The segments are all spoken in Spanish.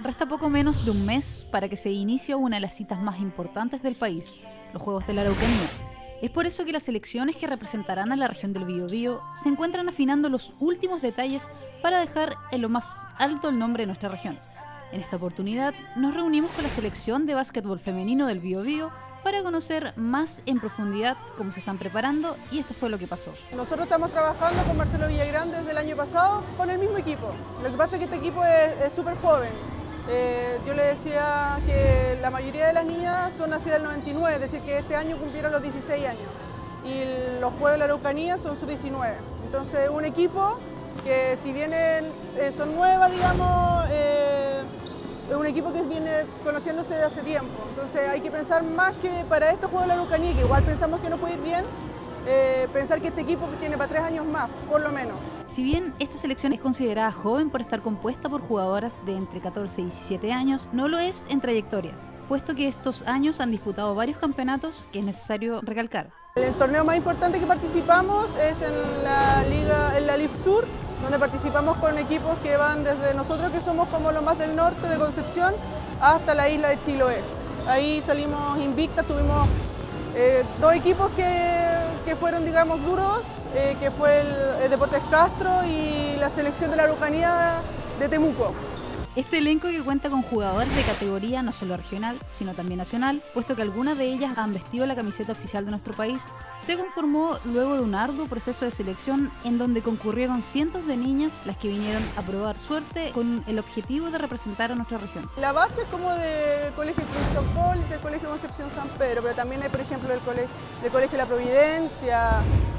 Resta poco menos de un mes para que se inicie una de las citas más importantes del país, los Juegos de la Araucanía. Es por eso que las selecciones que representarán a la región del Biobío se encuentran afinando los últimos detalles para dejar en lo más alto el nombre de nuestra región. En esta oportunidad nos reunimos con la selección de básquetbol femenino del Biobío para conocer más en profundidad cómo se están preparando, y esto fue lo que pasó. Nosotros estamos trabajando con Marcelo Villagrán desde el año pasado con el mismo equipo. Lo que pasa es que este equipo es súper joven. Yo le decía que la mayoría de las niñas son nacidas del 99, es decir, que este año cumplieron los 16 años. Y los Juegos de la Araucanía son sub-19. Entonces, un equipo que si bien son nuevas, digamos, es un equipo que viene conociéndose desde hace tiempo. Entonces hay que pensar más que para estos Juegos de la Araucanía, que igual pensamos que no puede ir bien, pensar que este equipo tiene para 3 años más, por lo menos. Si bien esta selección es considerada joven por estar compuesta por jugadoras de entre 14 y 17 años, no lo es en trayectoria, puesto que estos años han disputado varios campeonatos que es necesario recalcar. El torneo más importante que participamos es en la LIF Sur, donde participamos con equipos que van desde nosotros, que somos como los más del norte de Concepción, hasta la isla de Chiloé. Ahí salimos invictas, tuvimos 2 equipos que fueron, digamos, duros, que fue el Deportes Castro y la selección de la Araucanía de Temuco. Este elenco, que cuenta con jugadores de categoría no solo regional, sino también nacional, puesto que algunas de ellas han vestido la camiseta oficial de nuestro país, se conformó luego de un arduo proceso de selección en donde concurrieron cientos de niñas las que vinieron a probar suerte con el objetivo de representar a nuestra región. La base es como del Colegio Cristo Paul, del Colegio Concepción San Pedro, pero también hay, por ejemplo, del Colegio La Providencia,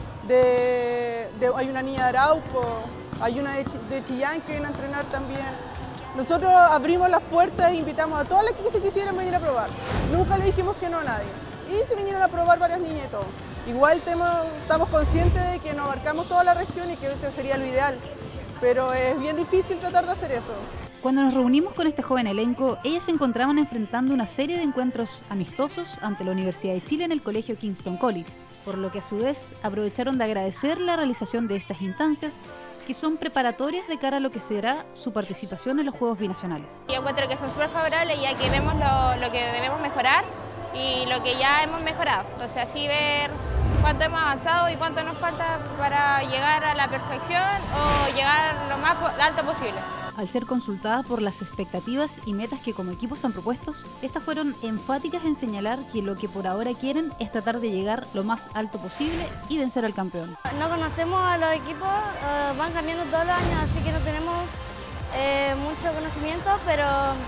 hay una niña de Arauco, hay una de Chillán que viene a entrenar también. Nosotros abrimos las puertas e invitamos a todas las que se quisieran venir a probar. Nunca le dijimos que no a nadie. Y se vinieron a probar varias niñas y todo. Igual estamos conscientes de que no abarcamos toda la región y que eso sería lo ideal. Pero es bien difícil tratar de hacer eso. Cuando nos reunimos con este joven elenco, ellas se encontraban enfrentando una serie de encuentros amistosos ante la Universidad de Chile en el colegio Kingston College, por lo que a su vez aprovecharon de agradecer la realización de estas instancias, que son preparatorias de cara a lo que será su participación en los Juegos Binacionales. Yo encuentro que son súper favorables, ya que vemos lo que debemos mejorar y lo que ya hemos mejorado. Entonces así ver cuánto hemos avanzado y cuánto nos falta para llegar a la perfección o llegar lo más alto posible. Al ser consultada por las expectativas y metas que como equipos han propuesto, estas fueron enfáticas en señalar que lo que por ahora quieren es tratar de llegar lo más alto posible y vencer al campeón. No conocemos a los equipos, van cambiando todos los años, así que no tenemos mucho conocimiento, pero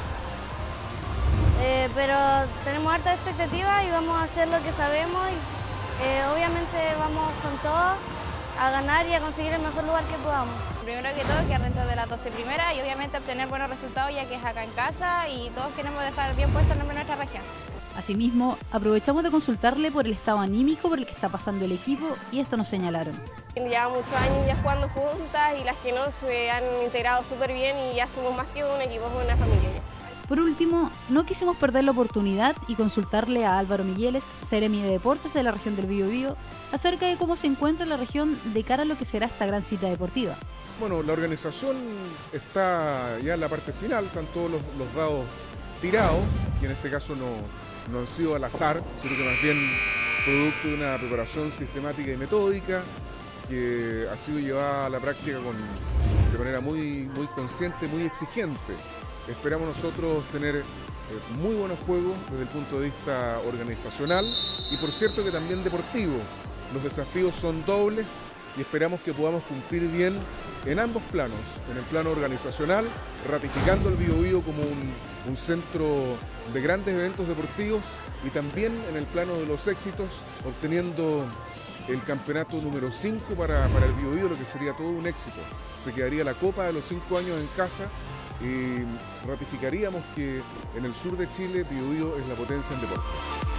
tenemos harta expectativa y vamos a hacer lo que sabemos y obviamente vamos con todo a ganar y a conseguir el mejor lugar que podamos. Primero que todo, que dentro de las 12 primeras y obviamente obtener buenos resultados, ya que es acá en casa y todos queremos dejar bien puesto el nombre de nuestra región. Asimismo, aprovechamos de consultarle por el estado anímico por el que está pasando el equipo, y esto nos señalaron. Llevamos muchos años ya jugando juntas y las que no se han integrado súper bien y ya somos más que un equipo, somos una familia ya. Por último, no quisimos perder la oportunidad y consultarle a Álvaro Migueles, Seremi de Deportes de la región del Biobío, acerca de cómo se encuentra la región de cara a lo que será esta gran cita deportiva. Bueno, la organización está ya en la parte final, están todos los dados tirados, que en este caso no han sido al azar, sino que más bien producto de una preparación sistemática y metódica que ha sido llevada a la práctica de manera muy consciente, muy exigente. Esperamos nosotros tener muy buenos juegos desde el punto de vista organizacional y por cierto que también deportivo. Los desafíos son dobles y esperamos que podamos cumplir bien en ambos planos, en el plano organizacional, ratificando el Biobío como un centro de grandes eventos deportivos y también en el plano de los éxitos, obteniendo el campeonato número 5 para el Biobío, lo que sería todo un éxito. Se quedaría la copa de los 5 años en casa y ratificaríamos que en el sur de Chile Biobío es la potencia en deporte.